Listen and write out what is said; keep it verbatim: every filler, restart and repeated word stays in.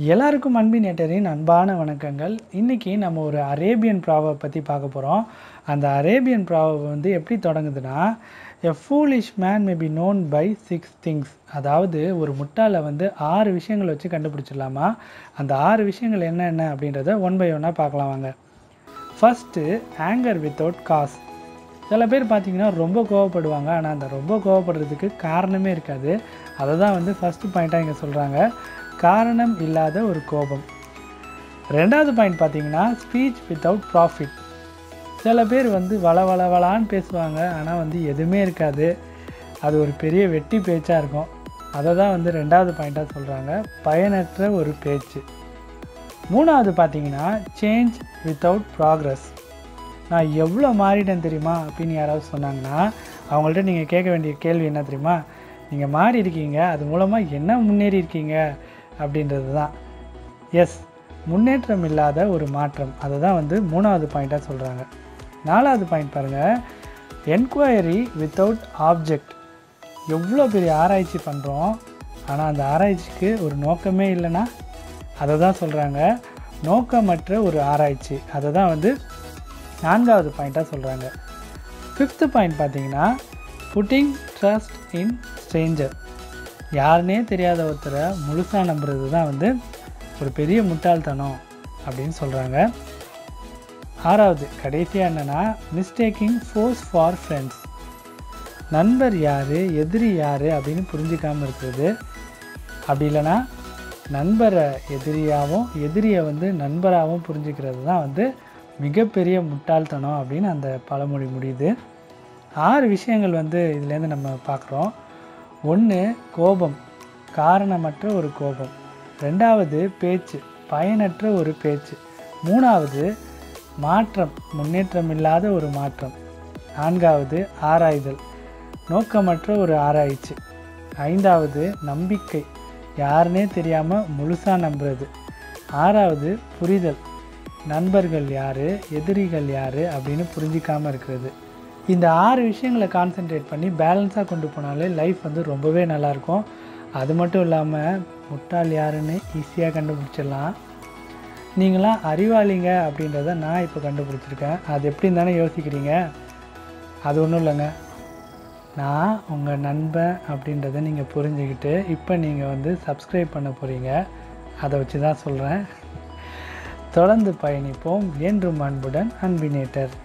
எல்லாருக்கும் அன்பின் நேட்டரின் அன்பான வணக்கங்கள். இன்றைக்கி நம்ம ஒரு அரேபியன் ப்ராவர்ப் பற்றி பார்க்க போகிறோம். அந்த அரேபியன் ப்ராவர்ப் வந்து எப்படி தொடங்குதுன்னா, a foolish man may be known by six things. அதாவது ஒரு முட்டாளை வந்து ஆறு விஷயங்கள் வச்சு கண்டுபிடிச்சிடலாமா. அந்த ஆறு விஷயங்கள் என்ன என்ன அப்படின்றத ஒன் பை ஒன்னாக பார்க்கலாம் வாங்க. First, anger without cause. சில பேர் பார்த்திங்கன்னா ரொம்ப கோவப்படுவாங்க, ஆனால் அந்த ரொம்ப கோவப்படுறதுக்கு காரணமே இருக்காது. அதை தான் வந்து ஃபஸ்ட்டு பாயிண்ட்டாக இங்கே சொல்கிறாங்க, காரணம் இல்லாத ஒரு கோபம். ரெண்டாவது பாயிண்ட் பார்த்திங்கன்னா, ஸ்பீச் வித்தவுட் ப்ராஃபிட். சில பேர் வந்து வள வள வளான்னு பேசுவாங்க, ஆனால் வந்து எதுவுமே இருக்காது, அது ஒரு பெரிய வெட்டி பேச்சாக இருக்கும். அதை தான் வந்து ரெண்டாவது பாயிண்ட்டாக சொல்கிறாங்க, பயனற்ற ஒரு பேச்சு. மூணாவது பார்த்திங்கன்னா, சேஞ்ச் வித்தவுட் ப்ராக்ரஸ். நான் எவ்வளோ மாறிட்டேன் தெரியுமா அப்படின்னு யாராவது சொன்னாங்கன்னா, அவங்கள்ட்ட நீங்கள் கேட்க வேண்டிய கேள்வி என்ன தெரியுமா, நீங்கள் மாறி இருக்கீங்க, அது மூலமாக என்ன முன்னேறி இருக்கீங்க அப்படின்றது தான். எஸ், முன்னேற்றம் இல்லாத ஒரு மாற்றம். அதை தான் வந்து மூணாவது பாயிண்ட்டாக சொல்கிறாங்க. நாலாவது பாயிண்ட் பாருங்கள், என்கொயரி வித்தவுட் ஆப்ஜெக்ட். எவ்வளோ பெரிய ஆராய்ச்சி பண்ணுறோம், ஆனால் அந்த ஆராய்ச்சிக்கு ஒரு நோக்கமே இல்லைன்னா, அதை தான் சொல்கிறாங்க, நோக்கமற்ற ஒரு ஆராய்ச்சி. அதை தான் வந்து நான்காவது பாயிண்ட்டாக சொல்கிறாங்க. ஃபிஃப்த்து பாயிண்ட் பார்த்தீங்கன்னா, புட்டிங் ட்ரஸ்ட் இன் ஸ்ட்ரேஞ்சர். யாருன்னே தெரியாத ஒருத்தரை முழுசாக நம்புறது தான் வந்து ஒரு பெரிய முட்டாள்தனம் அப்படின்னு சொல்கிறாங்க. ஆறாவது கடைசியாக என்னென்னா, மிஸ்டேக்கிங் ஃபோர்ஸ் ஃபார் ஃப்ரெண்ட்ஸ். நண்பர் யார் எதிரி யார் அப்படின்னு புரிஞ்சிக்காமல் இருக்கிறது. அப்படி இல்லைன்னா நண்பரை எதிரியாகவும் எதிரியை வந்து நண்பராகவும் புரிஞ்சுக்கிறது தான் வந்து மிகப்பெரிய முட்டாள்தனம் அப்படின்னு அந்த பழமொழி முடியுது. ஆறு விஷயங்கள் வந்து இதுலேருந்து நம்ம பார்க்குறோம். ஒன்று, கோபம், காரணமற்ற ஒரு கோபம். ரெண்டாவது, பேச்சு, பயனற்ற ஒரு பேச்சு. மூணாவது, மாற்றம், முன்னேற்றம் இல்லாத ஒரு மாற்றம். நான்காவது, ஆராய்தல், நோக்கமற்ற ஒரு ஆராய்ச்சி. ஐந்தாவது, நம்பிக்கை, யாருன்னே தெரியாமல் முழுசாக நம்புறது. ஆறாவது, புரிதல், நண்பர்கள் யார் எதிரிகள் யார் அப்படின்னு புரிஞ்சிக்காமல் இருக்கிறது. இந்த ஆறு விஷயங்களை கான்சென்ட்ரேட் பண்ணி பேலன்ஸாக கொண்டு போனாலே லைஃப் வந்து ரொம்பவே நல்லாயிருக்கும். அது மட்டும் இல்லாமல் முட்டாள் யாருன்னு ஈஸியாக கண்டுபிடிச்சிடலாம். நீங்களாம் அறிவாளிங்க அப்படின்றத நான் இப்போ கண்டுபிடிச்சிருக்கேன். அது எப்படின்னு தானே யோசிக்கிறீங்க. அது ஒன்றும் இல்லைங்க, நான் உங்கள் நண்பன் அப்படின்றத நீங்கள் புரிஞ்சுக்கிட்டு இப்போ நீங்கள் வந்து சப்ஸ்கிரைப் பண்ண போகிறீங்க. அதை வச்சு தான் சொல்கிறேன். தொடர்ந்து பயணிப்போம். என்றும் அன்புடன் அன்பினேட்டர்.